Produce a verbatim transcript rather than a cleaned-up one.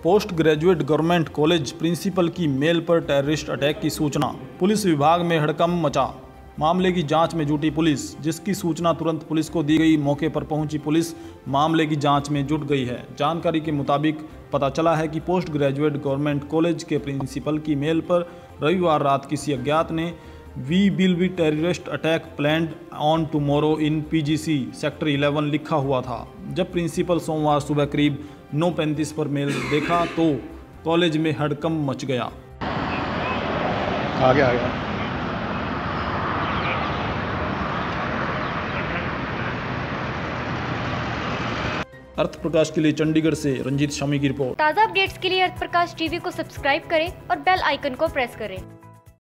Post graduate government college principal की mail पर terrorist attack की सूचना। पुलिस विभाग में हड़कंप मचा। मामले की जांच में जुटी पुलिस, जिसकी सूचना तुरंत पुलिस को दी गई। मौके पर पहुंची पुलिस मामले की जांच में जुट गई है। जानकारी के मुताबिक पता चला है कि पोस्ट ग्रेजुएट गवर्नमेंट कॉलेज के प्रिंसिपल की मेल पर रविवार रात किसी अज्ञात ने we will be terrorist attack planned on tomorrow in PGC sector eleven लिखा हुआ था। जब प्रिंसिपल सोमवार सुबह करीब नौ पैंतीस पर मेल देखा तो कॉलेज में हड़कंप मच गया। आ गया आ गया। अर्थ प्रकाश के लिए चंडीगढ़ से रंजीत शमी की रिपोर्ट। ताज़ा अपडेट्स के लिए अर्थ प्रकाश टीवी को सब्सक्राइब करें और बेल आइकन को प्रेस करें।